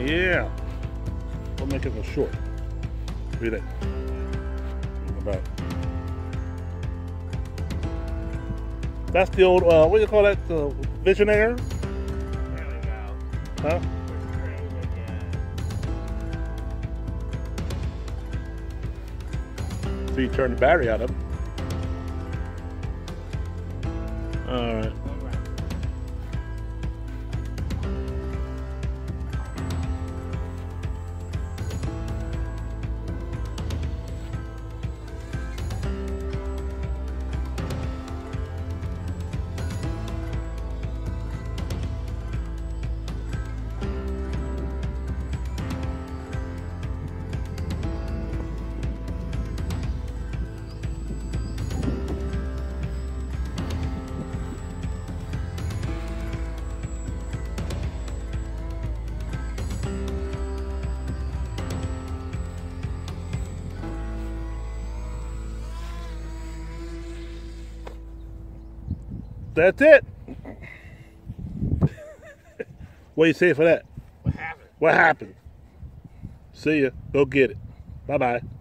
Yeah. We'll make it go short. Read it. About. That's the old, what do you call that? Visionaire? There we go. Huh? So you turn the battery out of it. Alright. That's it. What do you say for that? What happened? What happened? See ya. Go get it. Bye-bye.